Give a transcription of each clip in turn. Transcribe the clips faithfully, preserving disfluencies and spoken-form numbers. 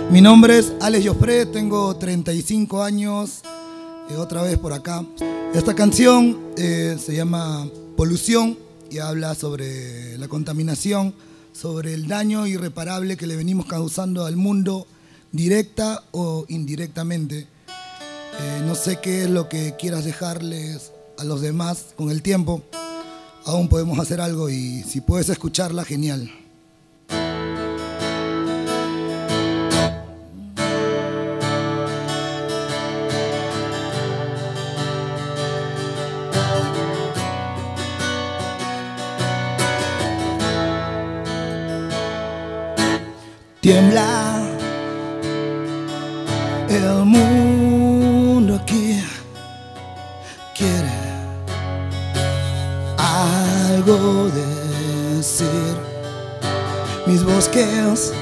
Mi nombre es Alex Joffre, tengo treinta y cinco años, eh, otra vez por acá. Esta canción eh, se llama Polución y habla sobre la contaminación, sobre el daño irreparable que le venimos causando al mundo, directa o indirectamente. Eh, no sé qué es lo que quieras dejarles a los demás con el tiempo. Aún podemos hacer algo y si puedes escucharla, genial. Tiembla el mundo aquí, quiere algo decir. Mis bosques,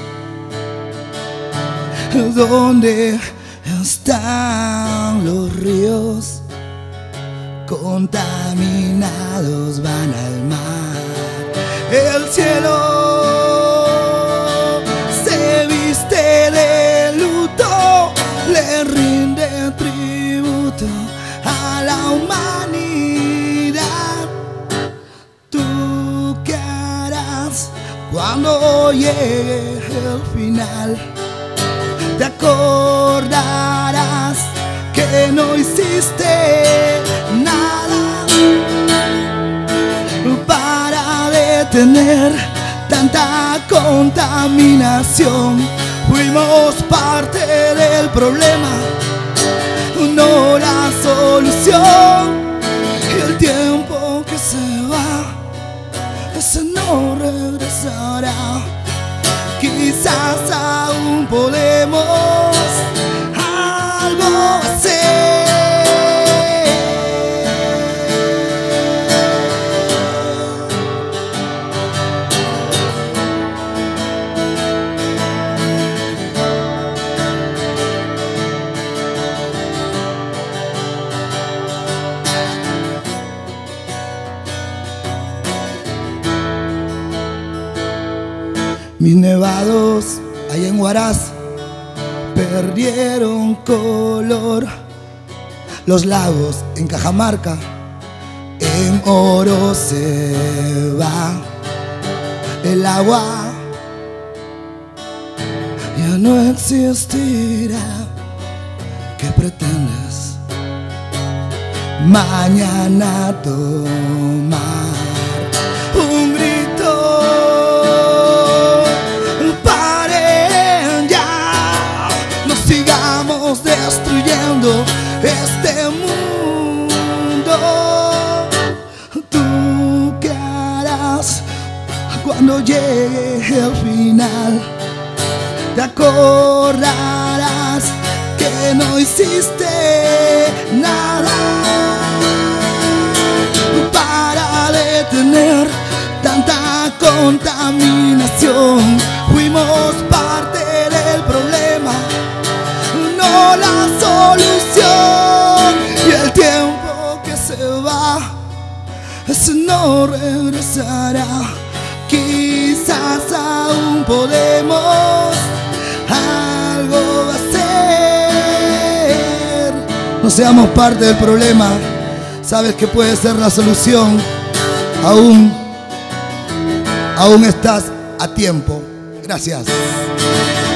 ¿dónde están los ríos? Contaminados van al mar. El cielo de luto, le rinde tributo a la humanidad. ¿Tú qué harás cuando llegue el final? Te acordarás que no hiciste nada para detener tanta contaminación. Fuimos parte del problema, no la solución. Y el tiempo que se va, ese no regresará. Quizás aún podemos algo hacer. Mis nevados allá en Huaraz perdieron color. Los lagos en Cajamarca en oro se va. El agua ya no existirá. ¿Qué pretendes mañana tomar? Un grito. Destruyendo este mundo. ¿Tú qué harás cuando llegue el final? Te acordarás que no hiciste nada para detener tanta contaminación. Fuimos parte del problema, no la solución. Y el tiempo que se va, ese no regresará. Quizás aún podemos algo hacer. No seamos parte del problema, sabes que puede ser la solución. Aún, aún estás a tiempo. Gracias.